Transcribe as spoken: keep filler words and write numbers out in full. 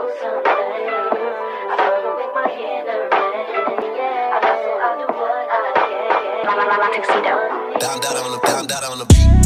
Tuxedo. Down, down on the, down, down on the beat.